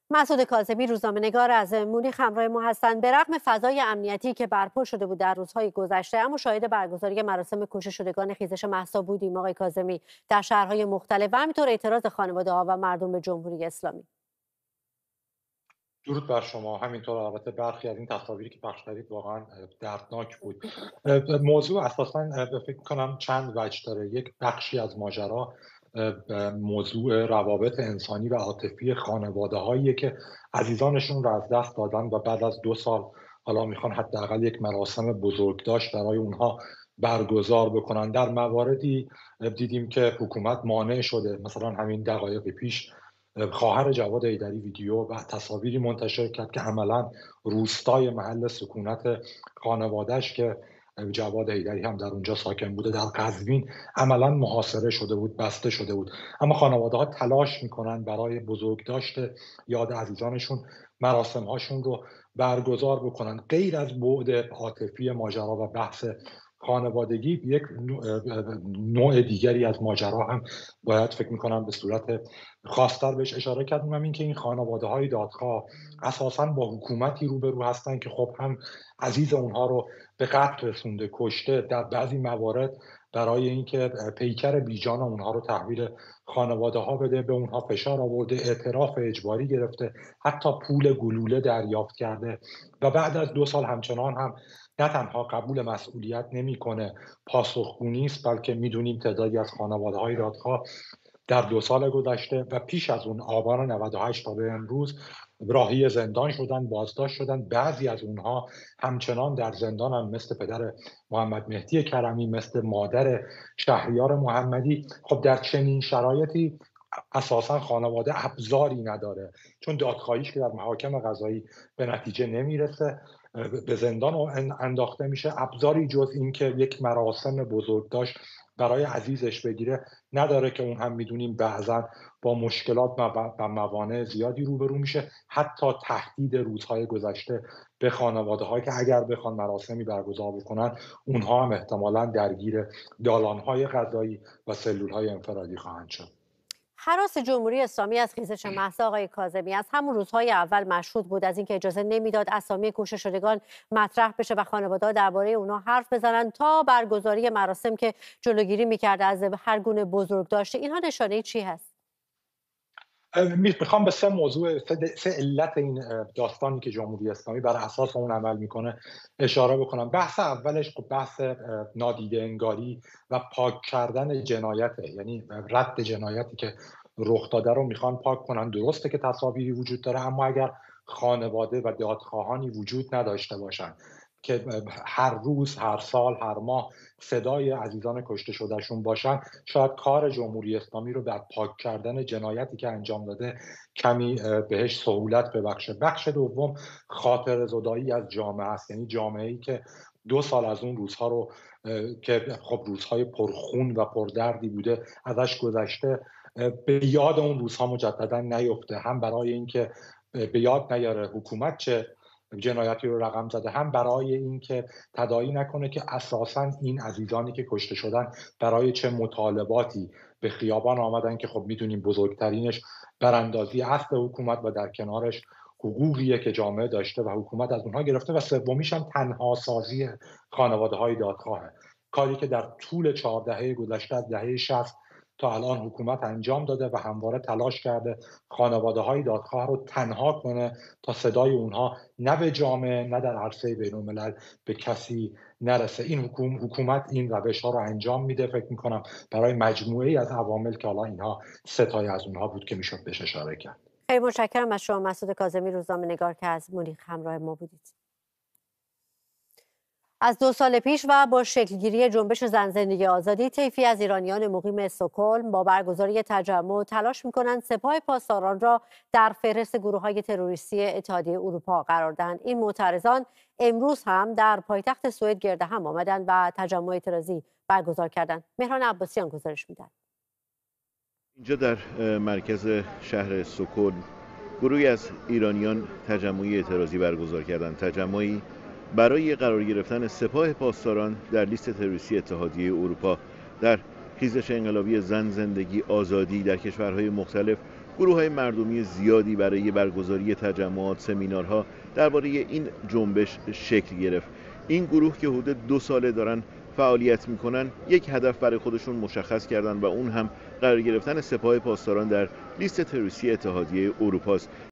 مسعود کاظمی روزنامه‌نگار از مونیخ همراه ما هستند. به رغم فضای امنیتی که برپا شده بود در روزهای گذشته، اما شاهد برگزاری مراسم کشته شدگان خیزش مهسا بودیم آقای کاظمی در شهرهای مختلف و همینطور اعتراض خانواده‌ها و مردم به جمهوری اسلامی. درود بر شما. همینطور البته برخی از این تصاویری که پخش کردید واقعا دردناک بود. موضوع اساسا فکر کنم چند وجه داره. یک بخشی از ماجرا موضوع روابط انسانی و عاطفی خانواده‌هایی که عزیزانشون رو از دست دادن و بعد از 2 سال حالا میخوان حداقل یک مراسم بزرگداشت برای اونها برگزار بکنن. در مواردی دیدیم که حکومت مانع شده. مثلا همین دقایق پیش خواهر جواد حیدری ویدیو و تصاویری منتشر کرد که عملا روستای محل سکونت خانواده‌اش که جواد حیدری هم در اونجا ساکن بوده، در قزوین، عملا محاصره شده بود، بسته شده بود. اما خانواده‌ها تلاش میکنن برای بزرگداشت یاد عزیزانشون مراسم هاشون رو برگزار بکنن. غیر از بعد عاطفی ماجرا و بحث خانوادگی، یک نوع دیگری از ماجرا هم باید فکر میکنم به صورت خاص‌تر بهش اشاره کردیم، هم این که این خانواده‌های دادخواه اساساً با حکومتی روبرو هستن که خب هم عزیز اونها رو به قتل رسونده، کشته، در بعضی موارد برای اینکه پیکر بیجان اونها رو تحویل خانواده‌ها بده به اونها فشار آورده، اعتراف اجباری گرفته، حتی پول گلوله دریافت کرده و بعد از 2 سال همچنان هم نه تنها قبول مسئولیت نمی‌کنه، پاسخگو نیست، بلکه می‌دونیم تعدادی از خانواده‌های دادخواه در 2 سال گذشته و پیش از اون آبان 98 تا به امروز راهی زندان شدن، بازداشت شدن. بعضی از اونها همچنان در زندان هم، مثل پدر محمد مهدی کرمی، مثل مادر شهریار محمدی. خب در چنین شرایطی اساسا خانواده ابزاری نداره، چون دادخواهیش که در محاکم قضایی به نتیجه نمیرسه، به زندان انداخته میشه، ابزاری جز این که یک مراسم بزرگداشت برای عزیزش بگیره نداره که اون هم میدونیم بعضا با مشکلات و موانع زیادی روبرو میشه. حتی تهدید روزهای گذشته به خانواده‌هایی که اگر بخوان مراسمی برگزار بکنن، اونها هم احتمالاً درگیر دالان‌های قضایی و سلول‌های انفرادی خواهند شد. هراس جمهوری اسلامی از خیزش مهسا آقای کاظمی از همون روزهای اول مشهود بود از اینکه اجازه نمیداد اسامی کشته شدگان مطرح بشه و خانواده‌ها درباره اونها حرف بزنن تا برگزاری مراسم که جلوگیری میکرده از هر گونه بزرگداشت. اینها نشانه چی هست؟ میخوام به 3 موضوع، 3 علت این داستانی که جمهوری اسلامی بر اساس اون عمل میکنه اشاره بکنم. بحث اولش بحث نادیده انگاری و پاک کردن جنایته، یعنی رد جنایتی که رخ داده رو میخوان پاک کنن. درسته که تصاویری وجود داره، اما اگر خانواده و دادخواهانی وجود نداشته باشن که هر روز، هر سال، هر ماه صدای عزیزان کشته شدهشون باشن، شاید کار جمهوری اسلامی رو در پاک کردن جنایتی که انجام داده کمی بهش سهولت ببخشه. بخش دوم خاطره زدایی از جامعه است، یعنی جامعه‌ای که 2 سال از اون روزها رو که خب روزهای پرخون و پردردی بوده ازش گذشته، به یاد اون روزها مجددا نیفته، هم برای اینکه به یاد نیاره حکومت چه جنایتی رو رقم زده، هم برای اینکه تداعی نکنه که اساساً این عزیزانی که کشته شدن برای چه مطالباتی به خیابان آمدن که خب میدونیم بزرگترینش براندازی اصل حکومت و در کنارش حقوقیه که جامعه داشته و حکومت از اونها گرفته، و سومیش هم تنها سازی خانواده‌های دادخواهه، کاری که در طول 4 دهه گذشته از دهه 60 تا الان حکومت انجام داده و همواره تلاش کرده خانواده‌های دادخواه رو تنها کنه تا صدای اونها نه به جامعه نه در عرصه بین‌الملل به کسی نرسه. این حکومت این روش‌ها رو انجام میده، فکر می‌کنم برای مجموعه‌ای از عوامل که حالا اینها 3 تای از اونها بود که میشد بهش اشاره کرد. خیلی متشکرم از شما مسعود کاظمی روزنامه‌نگار که از مونیخ همراه ما بودید. از 2 سال پیش و با شکلگیری جنبش زن زندگی آزادی، طیفی از ایرانیان مقیم استکهلم با برگزاری تجمع تلاش می‌کنند سپاه پاسداران را در فهرست گروه‌های تروریستی اتحادیه اروپا قرار دهند. این معترضان امروز هم در پایتخت سوئد گرد هم آمدند و تجمع اعتراضی برگزار کردند. مهران عباسیان گزارش می‌دهد. اینجا در مرکز شهر استکهلم گروهی از ایرانیان تجمعی اعتراضی برگزار کردند. تجمعی برای قرار گرفتن سپاه پاسداران در لیست تروریستی اتحادیه اروپا. در خیزش انقلابی زن زندگی آزادی در کشورهای مختلف گروه‌های مردمی زیادی برای برگزاری تجمعات، سمینارها درباره این جنبش شکل گرفت. این گروه که حدود 2 ساله دارن فعالیت میکنن، یک هدف برای خودشون مشخص کردن و اون هم قرار گرفتن سپاه پاسداران در لیست تروریستی اتحادیه اروپا است.